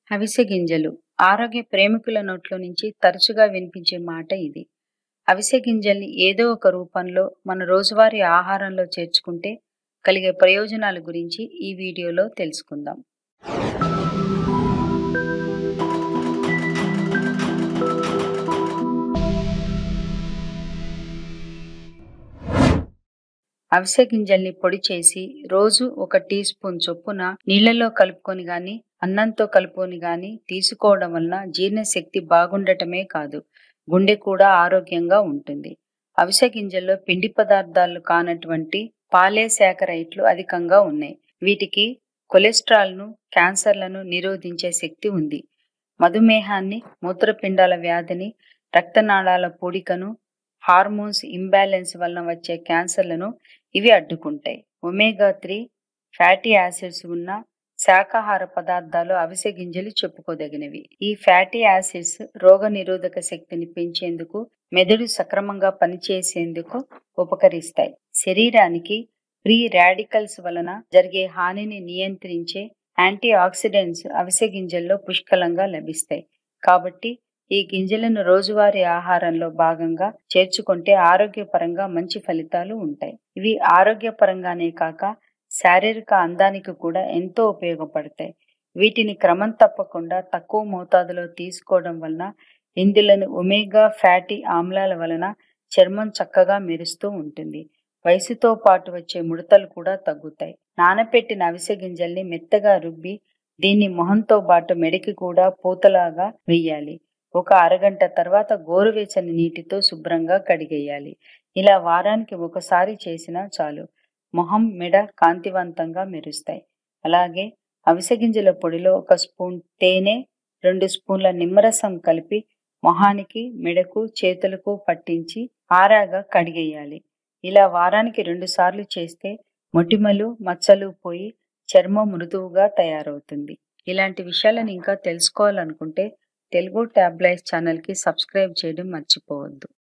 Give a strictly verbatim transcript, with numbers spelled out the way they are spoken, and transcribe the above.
అవిసె గింజలు ఆరోగ్య ప్రేమికుల నోట్లో నుంచి తరచుగా వినిపించే మాట ఇది. అవిసె గింజల్ని ఏదో ఒక రూపంలో మన రోజువారీ ఆహారంలో చేర్చుకుంటే కలిగే ప్రయోజనాల గురించి ఈ వీడియోలో తెలుసుకుందాం. అవిసె గింజల్ని పొడి చేసి రోజు ఒక టీ స్పూన్ చొప్పున నీళ్లలో కలుపుకొని గాని అన్నంతో కలుపుకొని గాని తీసుకోవడం వలన జీర్ణశక్తి బాగుండటమే కాదు, గుండె కూడా ఆరోగ్యంగా ఉంటుంది. అవిసె గింజల్లో పిండి పదార్థాలు కానటువంటి పాలేసాకరైట్లు అధికంగా ఉన్నాయి. వీటికి కొలెస్ట్రాల్ను, క్యాన్సర్లను నిరోధించే శక్తి ఉంది. మధుమేహాన్ని, మూత్రపిండాల వ్యాధిని, రక్తనాళాల పూడికను, హార్మోన్స్ ఇంబ్యాలెన్స్ వలన వచ్చే క్యాన్సర్లను ఇవి అడ్డుకుంటాయి. ఒమేగా త్రీ ఫ్యాటీ యాసిడ్స్ ఉన్న శాకాహార పదార్థాలు అవిసె గింజలు చెప్పుకోదగినవి. ఈ ఫ్యాటీ యాసిడ్స్ రోగ నిరోధక శక్తిని పెంచేందుకు, మెదడు సక్రమంగా పనిచేసేందుకు ఉపకరిస్తాయి. శరీరానికి ఫ్రీ రాడికల్స్ వలన జరిగే హానిని నియంత్రించే యాంటీ ఆక్సిడెంట్స్ అవిసె గింజల్లో పుష్కలంగా లభిస్తాయి. కాబట్టి ఈ గింజలను రోజువారీ ఆహారంలో భాగంగా చేర్చుకుంటే ఆరోగ్యపరంగా మంచి ఫలితాలు ఉంటాయి. ఇవి ఆరోగ్యపరంగానే కాక శారీరక అందానికి కూడా ఎంతో ఉపయోగపడతాయి. వీటిని క్రమం తప్పకుండా తక్కువ మోతాదులో తీసుకోవడం వలన ఇందులోని ఒమేగా ఫ్యాటీ ఆమ్లాల వలన చర్మం చక్కగా మెరుస్తూ ఉంటుంది. వయసుతో పాటు వచ్చే ముడతలు కూడా తగ్గుతాయి. నానపెట్టిన అవిసె గింజల్ని మెత్తగా రుబ్బి దీన్ని మొహంతో పాటు మెడకి కూడా పూతలాగా వెయ్యాలి. ఒక అరగంట తర్వాత గోరువెచ్చని నీటితో శుభ్రంగా కడిగేయాలి. ఇలా వారానికి ఒకసారి చేసినా చాలు, మొహం, మెడ కాంతివంతంగా మెరుస్తాయి. అలాగే అవిసె గింజల పొడిలో ఒక స్పూన్ తేనె, రెండు స్పూన్ల నిమ్మరసం కలిపి మొహానికి, మెడకు, చేతులకు పట్టించి ఆరాగా కడిగేయాలి. ఇలా వారానికి రెండు సార్లు చేస్తే మొటిమలు, మచ్చలు పోయి చర్మం మృదువుగా తయారవుతుంది. ఇలాంటి విషయాలను ఇంకా తెలుసుకోవాలనుకుంటే తెలుగు టాబ్లాయిడ్స్ ఛానల్కి సబ్స్క్రైబ్ చేయడం మర్చిపోవద్దు.